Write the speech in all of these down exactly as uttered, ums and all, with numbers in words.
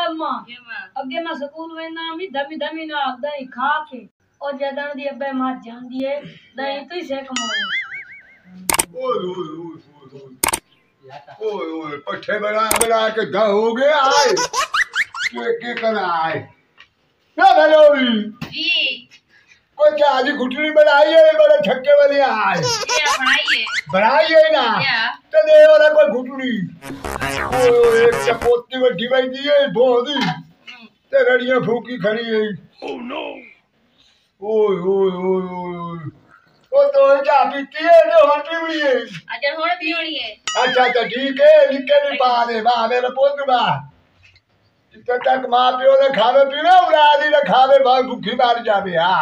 अम्मा अगे मैं स्कूल में ना मी धमी धमी ना दही खा के और जदन दी अब्बे मां जांदी है दही तो ही से कमाओ। ओए ओए ओए ओए ओए पट्टे बना बना के दा हो गया आए के के करना आए ना भलोई जी कोई क्या आज घुटनी बनाई है बड़े छक्के वाली आए ये बनाइए बनाई है ना तो दे वाला कोई घुटनी ओए एक चपोती में डिवाई दी है बोदी ते रड़ियां फूकी खड़ी है ओह नो ओए ओए ओए ओए ओ तो क्या पीती है तो हर पीवड़ी है अच्छा होने पीवड़ी है अच्छा अच्छा ठीक है निके नहीं पा दे वाह मेरा पोत बा इतना तक मां पियो ने खावे पीवे उरादी ने खावे बहुत भूखी मार जावे हां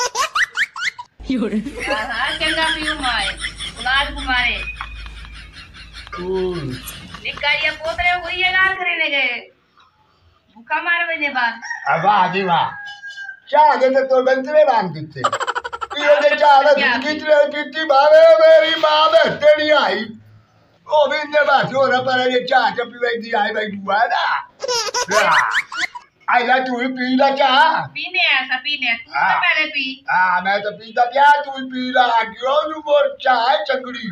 हां चंगा पियो माए उलाद कुमारे निकारिया पोतरे हुई है लाल करने गए भूखा मार बजे बाद अब वाह जी वाह चाह दे तो बंतरे बांध देते ये जे चाह ना कितने कितनी भावे मेरी मां बेहतरी आई ओ भी ने बात हो रहा पर ये चाह जब भी दी आई भाई दुआ ना आई ला तू ही पी ला चाह पीने ऐसा पीने तू तो पहले पी हां मैं तो पीता क्या तू ही पी ला क्यों तू मोर चाह चंगड़ी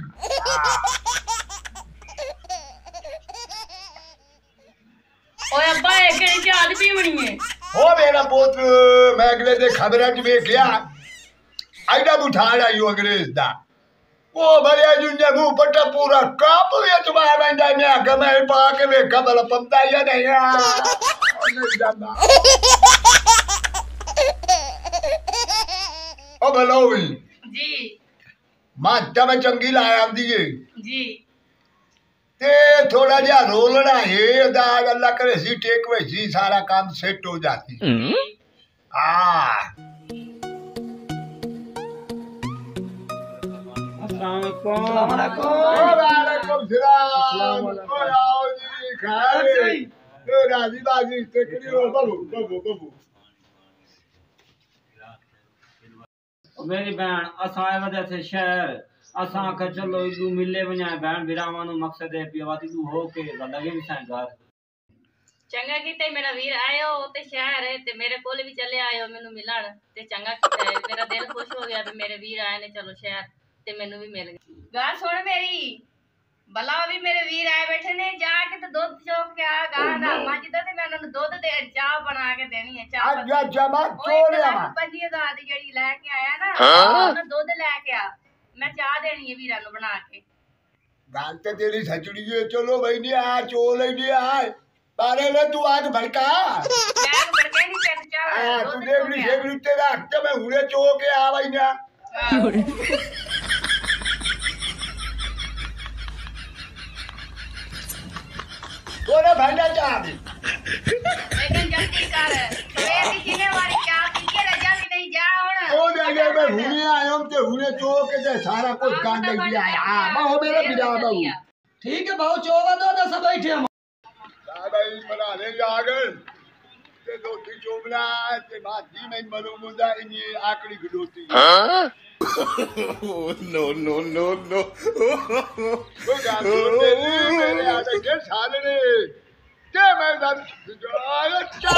ओए अब्बा केड़ी चाह दी पीवणी है ओ मेरा पुत्र मैं अगले दे खबरां च वेख गया आइडा बुठाड़ आई अंग्रेज दा ओ भरिया जुंजे मुंह पट्टा पूरा काप वे तुम्हारा बंदा ने आके मैं पा के वेखा भला पंदा या नहीं यार नहीं जाना ओ भलोई जी माता में चंगी लाया दी है जी ते थोड़ा जा रोलना है दाग अल्लाह करे सी टेक वे जी सारा काम सेट हो जाती हां अस्सलाम वालेकुम वालेकुम सलाम ओ आओ जी खाए ए राजी बाजी तकड़ी हो बाबू बाबू बाबू मेरी बहन असां वदे थे शहर असां का चलो इदू मिले वना बहन बिरावा नु मकसद है पिवाती तू हो के लगे भी सा घर चंगा कीते मेरा वीर आयो ते शहर है ते मेरे कोल भी चले आयो मेनू मिलण ते चंगा कीता मेरा दिल खुश हो गया कि मेरे वीर आए ने चलो शहर ते मेनू भी मिल गया गाल सुन मेरी भला भी मेरे वीर आए बैठे ने जाके ते दूध चोक के आ गाना मज दा ते मैं उन्हें दूध दे चाह बना के देनी है चाह अच्छा जमा चोरिया पंजी हज़ार दी जेड़ी लेके आया ना उन्हें दूध लेके आ मैं चाह देनी है वीरा नु बना के गाल ते तेरी सचड़ी है चलो भाई नहीं आ चोल ही नहीं आए बारे ले तू आग भड़का मैं भड़के नहीं कर चाह हां तू देवली शेवली तेरा हक में हुरे चो के आ भाई ना तोरे भांडा चाह दे लेकिन जल्दी कर सवेर की जीने वाली चाह पी के रजा भी नहीं जा हुन ओ देगे मैं हुने आयो ते हुने चो के ते सारा कुछ कांड दे दिया हां बहु मेरा बिया बहु ठीक है बहु चोवा दो तो सब बैठे हम भाई बना ले जागर ते दोती चोबला ते भाजी में मरो मुंदा इनी आकड़ी गडोती हां नो नो नो नो ओ गाल मेरे आते के सालने ते मैं दर अच्छा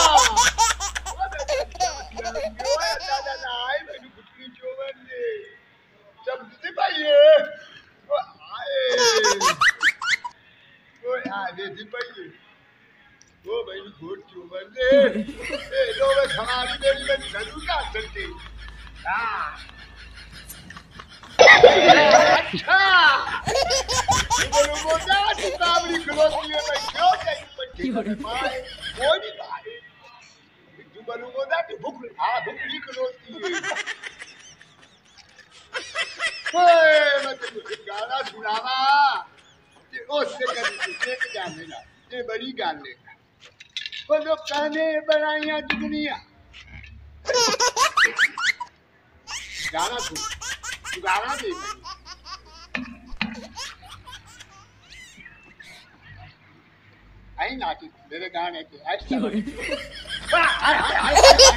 दादा नाई मेनू कुटकी चोवन दे सब दे भाई ओ आए ओ आ दे दी भाई ओ भाई घोट चोवन दे ए लो मैं हमारी मेरी में जरूर का सकते हां अच्छा बोलो बोला काबड़ी खलोती है मैं क्यों कहीं पट्टी में पाए कोई नहीं पाए तू बोलो बोला कि भूख हां भूखड़ी खलोती है ओए मैं तुझे गाना सुनावा ते उससे कर एक जाने ना ये बड़ी गाल ले बोलो कहने बनाइयां दुनिया गाना सुन गाना दे आई नाटी मेरे गाने के ऐसा हाय हाय हाय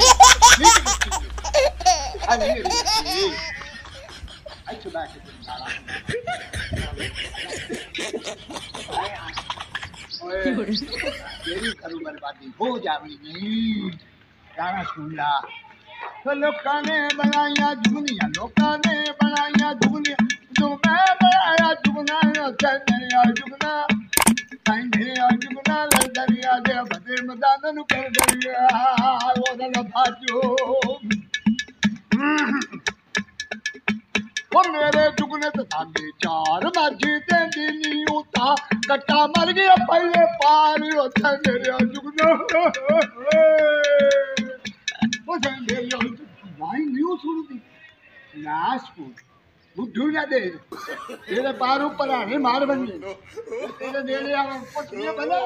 हाय नहीं नहीं आई तो बैठ के साला तेरी करूं बर्बादी हो जावनी नहीं गाना सुन ला तो लोकां ने बनाया जुगनियां लोकां ने बनाया जुगनियां जो मैं बनाया जुगना तेरे जुगना तेरे जुगना दरिया दे बदे मदान नु कर दरिया ओ दा भाजो ओ मेरे जुगने तो तांगे चार मर्जी ते दिनी उता कट्टा मर गया पहले पार होता मेरे जुगना ओ मेरे भाई न्यू सुन दी नाश को बुद्धू ना दे तेरे पार ऊपर आने मार बन गए तेरे नेड़े आ कुछ नहीं भला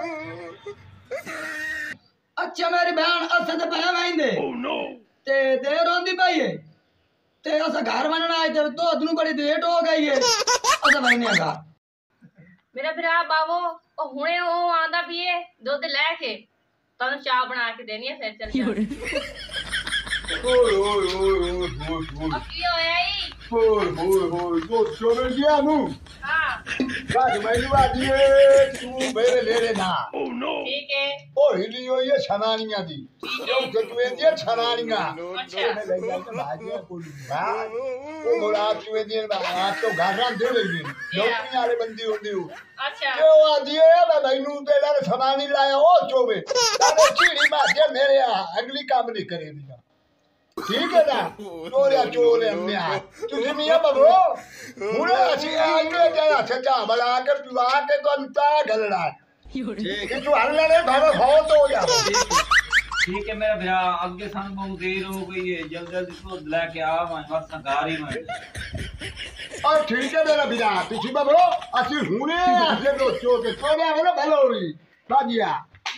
अच्छा मेरी बहन अस ते पया वैंदे ओ नो ते देर रोंदी पई है ते अस घर बनना आए ते तो अदनु बड़ी लेट हो गई है अस वैने का मेरा भरा बाबो ओ हुणे ओ आंदा पीए दुध लेके तनु चाह बना के देनी है फिर चल जा ओए ओए ओए ओए ओए अब की होया ई ओए ओए ओए तो चोर गया नु हां गाड़ी मैनू आदी तू मेरे लेरे ना ओ नो ठीक है ओ हिली होई है छनानियां दी जो चुए दी छनानियां अच्छा मैं ले जा के भाजिया को बा ओ मोड़ा चुए दी आ तो गारा दे लेगी नौकरी वाले बंदी होंदी हो अच्छा जो आदी है मैं मैनू ते ला छनानी लाया ओ चोवे तारे चीड़ी मार मेरे अगली काम नहीं करेगी ठीक है ना चोरिया चोरे हमने तुझे मियां बबरो पूरा अच्छी आगे तेरा सच्चा बड़ा कर तू आके तो अंता गलड़ा ठीक है तू हल्ला नहीं भागा खाओ तो हो जा ठीक है मेरा भरा आगे सन बहुत देर हो गई है जल्दी जल्दी तो लेके आ मैं बस गाड़ी में और ठीक है मेरा भरा तुझे बबरो अच्छी हुने ऐसे तो चोके चोरिया वाला भलो हुई बाजिया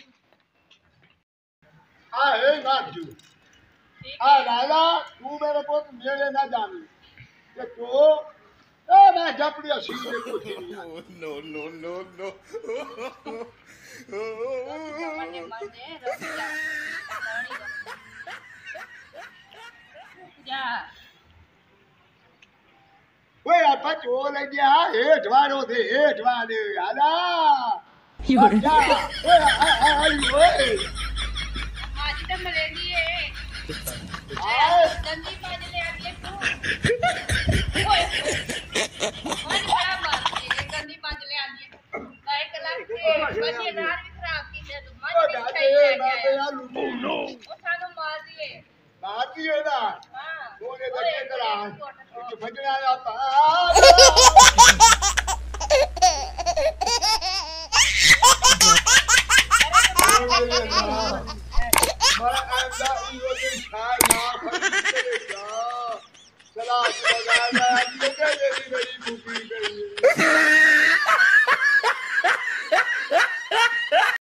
आ हे नाजू आ लाला तू मेरे को मेरे ना जानी ये तो ए मैं जपड़ी सी ने कुछ नहीं नो नो नो नो मने मने रसिया जा ओए आपा चो ले गया हेठ वारो थे हेठ वाले आला योर जा ओए आई ओए आज तो मरेगी है गंदी पाजले आगे तू ओए आज बड़ा बात है गंदी पाजले आगे काय कलाक के बच्चे रात भी खराब की है तो मत भी चाहिए क्या ओ नो ओ सानो मार दिए मार दिए ना हां बोले बच्चे करा तो भजना आता चला चला